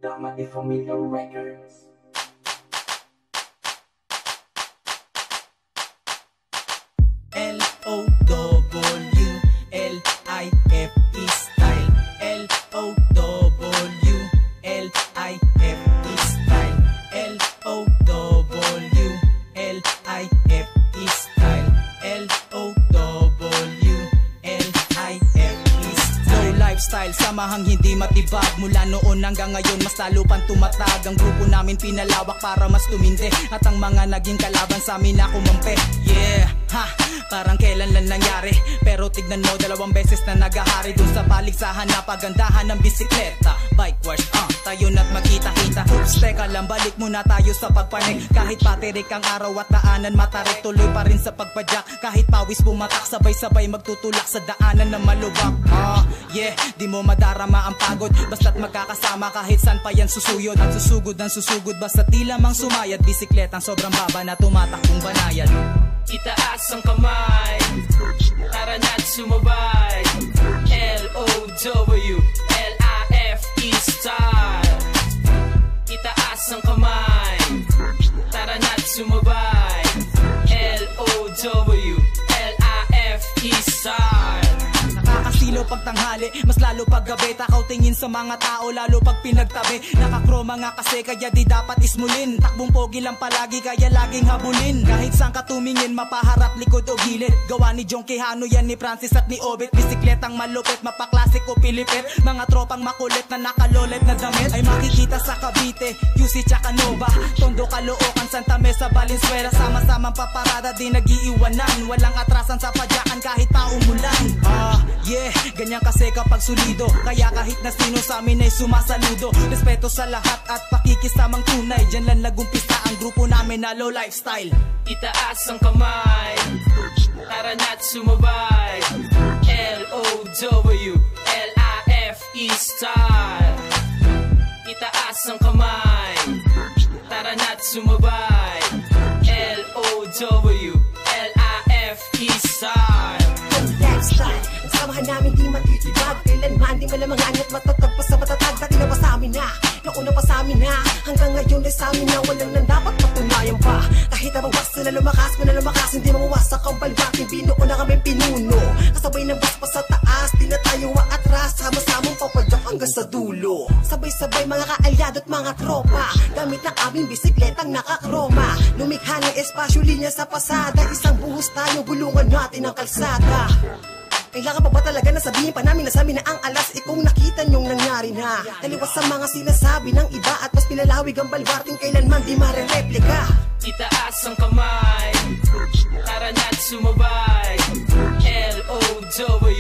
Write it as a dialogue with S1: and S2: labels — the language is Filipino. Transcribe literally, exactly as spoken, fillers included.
S1: Dama de Familia Records.
S2: L O W L I F E style. L O W L I F E style. L O W L I F E style. L O W L I F E style. Low lifestyle, samahang hindi matibag. Mula noon hanggang ngayon mas lalo pang tumatag. Ang grupo namin pinalawak para mas tumindi. At ang mga naging kalaban sa amin na kumampi. Yeah, ha, parang kailan lang nangyari. Pero tignan mo, dalawang beses na nagahari. Dun sa paligsahan na pagandahan ng bisikleta. Bike wash, uh, tayo na't magkita-kita. Oops, teka lang, balik muna tayo sa pagpanik. Kahit patirik ang araw at daanan matarik, tuloy pa rin sa pagpadyak. Kahit pawis bumatak, sabay-sabay magtutulak sa daanan na malubak. Ah, uh, yeah, di mo madarama ang pagod. Basta't magkakasama kahit saan pa yan susuyod. Ang susugod ang susugod, basta di lamang sumayad. Bisikletang sobrang baba na tumatakbong banayad.
S3: Itaas ang kamay, tara na't sumabay. L O W L I F E style. Itaas ang kamay, tara na't sumabay. L O W L I F E style.
S2: Nakakasilo pag tanghali, mas lalo pag gabi. Takaw tingin sa mga tao, lalo pag pinagtabi. Nakakroma nga kasi kaya di dapat ismulin. Takbong pogi lang palagi kaya laging habulin. Kahit saan ka tumingin, mapaharap, likod o gilid. Gawa ni John Quijano, yan ni Francis at ni Obit. Bisikletang malupit, mapaklasik o pilipit. Mga tropang makulit na nakalolet na damit ay makikita sa Cavite, U C tsaka Nova, Tondo, Caloocan, Santa Mesa, Valenzuela. Sama-samang paparada, di nag-iiwanan. Walang atrasan sa padyakan kahit pa umulan. Ah, yeah, ganyan kasi kapag solido. Kaya kahit na sino sa amin ay sumasaludo. Respeto sa lahat at pakikisamang tunay. Diyan lang nagumpisa ang grupo namin na low lifestyle.
S3: Itaas ang kamay, tara na't sumabay. L O W L I F E style. Itaas ang kamay, tara na't sumabay. L O W L I F E style.
S4: Lifestyle, ang samahan namin di matitibag. Kailanman di malamangan at matatagpas sa matatag. Dati na pa sa amin na, nauna pa sa amin na. Hanggang ngayon ay sa amin na, walang nang dapat patunayan pa. Kahit ang bawas na lumakas, mo na lumakas, hindi mawawasak ang balbaking binuo na kami pinuno. Kasabay ng bus pa sa taas, di na tayo maatras. Sama-samang papadyak hanggang sa dulo. Sabay-sabay mga kaalyado at mga tropa, gamit ng aming bisikletang nakakroma. Lumikha ng espasyo, linya sa pasada. Isang buhos tayo, gulungan natin ang kalsada. Kailangan pa ba talaga na sabihin pa namin na sa amin na ang alas? Eh kung nakita nyong nangyari na, taliwas sa mga sinasabi ng iba at mas pinalawig ang balwarting kailanman di mare-replika.
S3: Itaas ang kamay, tara na't sumabay. L O W